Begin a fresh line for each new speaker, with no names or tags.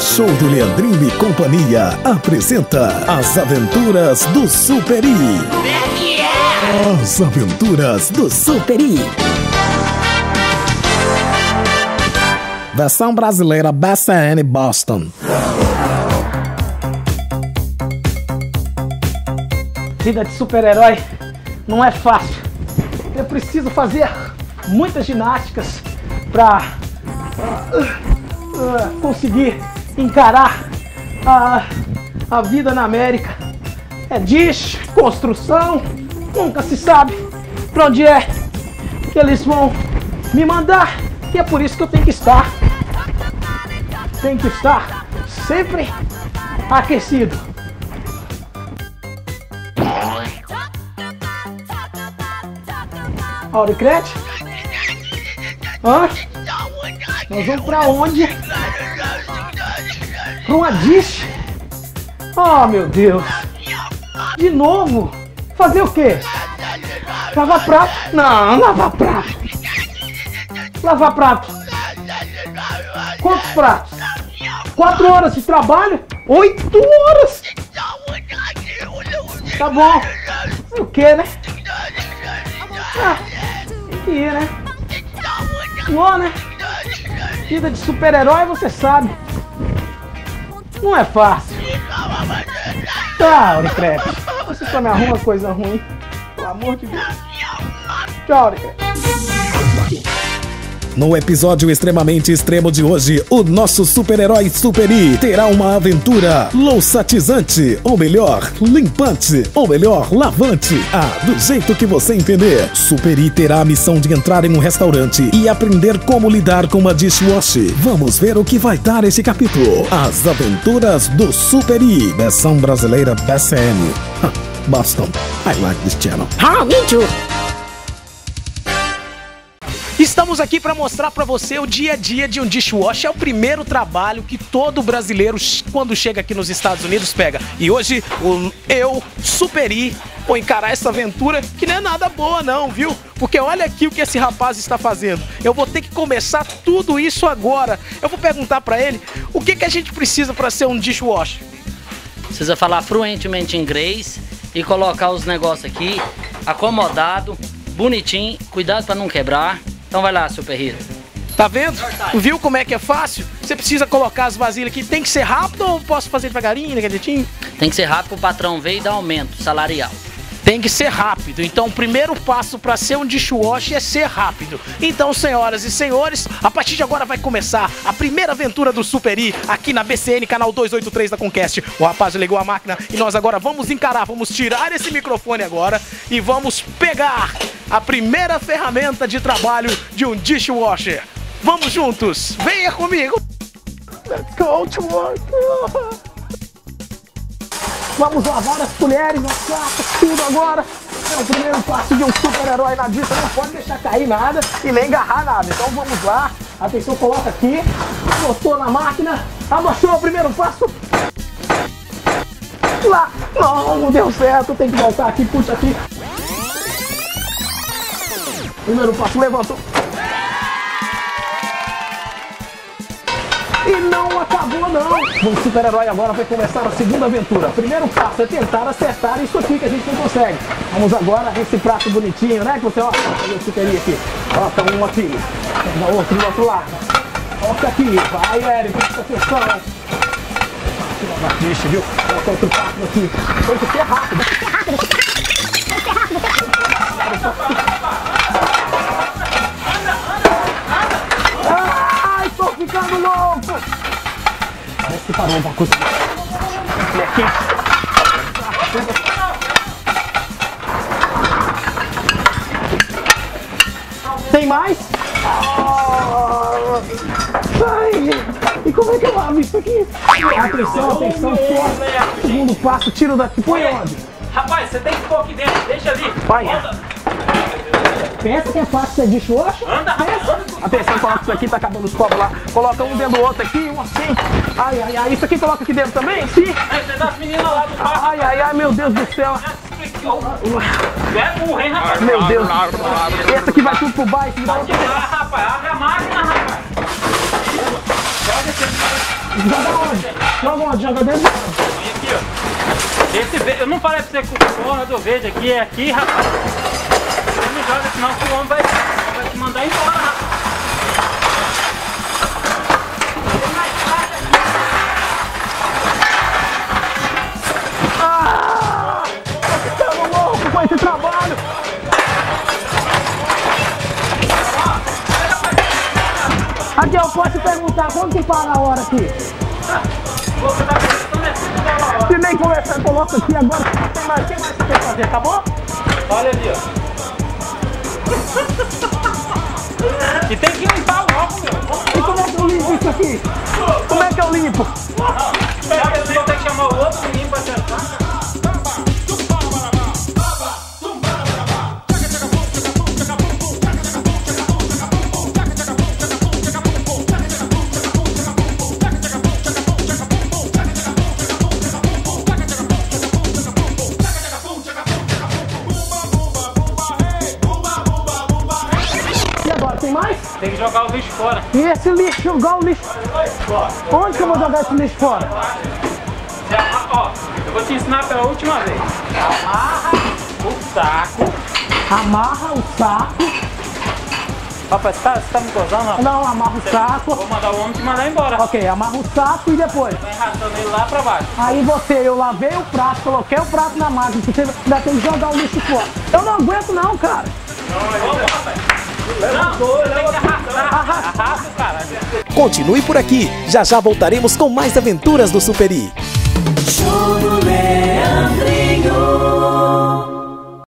Show do Leandrinho e Companhia apresenta As Aventuras do Super I. As Aventuras do Super I. Versão brasileira BCN Boston.
Vida de super-herói não é fácil. Eu preciso fazer muitas ginásticas para conseguir encarar a vida na América. É desconstrução, nunca se sabe para onde é que eles vão me mandar. E é por isso que eu tenho que estar sempre aquecido. Auricrete? Hã? Nós vamos pra onde? Pra uma dish? Oh, meu Deus! De novo? Fazer o quê? Lavar prato? Não, lavar prato! Lavar prato! Quantos pratos? 4 horas de trabalho? 8 horas! Tá bom! O que, né? Tem que ir, né? Bom, né? Vida de super-herói, você sabe. Não é fácil. Tá, Auricrete. Você só me arruma coisa ruim. Pelo amor de Deus. Tchau, Auricrete.
No episódio extremamente extremo de hoje, o nosso super-herói Super I terá uma aventura louçatizante, ou melhor, limpante, ou melhor, lavante. Do jeito que você entender. Super I terá a missão de entrar em um restaurante e aprender como lidar com uma dishwasher. Vamos ver o que vai dar esse capítulo. As Aventuras do Super I, versão brasileira BCN. Boston, I like this channel.
Me too. Estamos aqui para mostrar para você o dia a dia de um dishwasher. É o primeiro trabalho que todo brasileiro, quando chega aqui nos Estados Unidos, pega. E hoje, eu, Super I, vou encarar essa aventura que não é nada boa não, viu? Porque olha aqui o que esse rapaz está fazendo. Eu vou ter que começar tudo isso agora. Eu vou perguntar para ele o que a gente precisa para ser um dishwasher.
Precisa falar fluentemente inglês e colocar os negócios aqui, acomodado, bonitinho, cuidado para não quebrar. Então vai lá, Super Hero.
Tá vendo? Viu como é que é fácil? Você precisa colocar as vasilhas aqui. Tem que ser rápido ou posso fazer devagarinho, negativinho?
Tem que ser rápido para o patrão ver e dar aumento salarial.
Tem que ser rápido. Então o primeiro passo para ser um dishwasher é ser rápido. Então, senhoras e senhores, a partir de agora vai começar a primeira aventura do Super I aqui na BCN, canal 283 da Conquest. O rapaz ligou a máquina e nós agora vamos encarar, vamos tirar esse microfone agora e vamos pegar a primeira ferramenta de trabalho de um dishwasher. Vamos juntos, venha comigo. Let's go to work. Vamos lavar as colheres, as pratas, tudo agora. É o primeiro passo de um super-herói na dieta. Não pode deixar cair nada e nem agarrar nada. Então vamos lá. Atenção, coloca aqui. Botou na máquina. Abaixou o primeiro passo. Lá. Não deu certo. Tem que voltar aqui. Puxa aqui. Primeiro passo, levantou. E não acabou não! O super-herói agora vai começar a segunda aventura. Primeiro passo é tentar acertar isso aqui que a gente não consegue. Vamos agora esse prato bonitinho, né? Que você, ó, eu ficaria aqui. Coloca um aqui, pega outro do outro lado. Coloca aqui, vai, Eric, presta atenção. Tira a batixa, viu? Coloca outro prato aqui. Tem que ser rápido. Ai, tô ficando louco! Parece que parou uma coisa. Tem mais? Ai, e como é que eu lavo isso aqui? Atenção, atenção, forte. Segundo passo, tiro daqui. Põe onde?
Rapaz, você tem que pôr aqui dentro, deixa ali.
Vai. Pensa que é fácil ser dishwasher?
Anda,
Atenção, coloca isso aqui, tá acabando os copos lá. Coloca um dentro do outro aqui, um assim. Ai, ai, ai. Isso aqui coloca aqui dentro também? Sim.
Você dá as meninas lá do quarto.
Ai, ai, ai, meu Deus do céu.
É burro, hein, rapaz?
Meu Deus. Essa aqui vai tudo pro baixo.
Rapaz, abre a máquina, rapaz. Pode ser.
Joga onde? Joga onde? Joga dentro?
Vem aqui, ó. Esse verde, eu não falei pra você que o porra do verde aqui é aqui, rapaz. Você não joga, senão o homem vai te mandar embora, rapaz.
Estamos loucos com esse trabalho! Aqui, eu posso te perguntar, quando que para a hora aqui?
Você tá pensando assim,
Se nem conversar, coloca aqui agora. O que mais você tem que fazer, tá bom?
olha ali, ó. E tem que limpar logo, meu.
E como é que eu limpo isso aqui? Como é que eu limpo?
Já que você tem que chamar o outro menino pra acertar.
Tem mais?
Tem que jogar o lixo fora.
E esse lixo, jogar o lixo? Onde que eu vou jogar esse lixo fora?
Ó, eu vou te ensinar pela última vez. Amarra o saco.
Amarra o saco.
Rapaz, você tá me gozando, rapaz?
Não, amarra o saco.
Vou mandar o homem te mandar embora.
Ok, amarra o saco e depois?
Vai arrastando ele lá pra baixo.
Aí eu lavei o prato, coloquei o prato na máquina, você ainda tem que jogar o lixo fora. Eu não aguento não, cara.
Vamos, rapaz. Não, tem que arrastar. Arrasta, caralho.
Continue por aqui, já já voltaremos com mais aventuras do Super I.
Show do Leandrinho.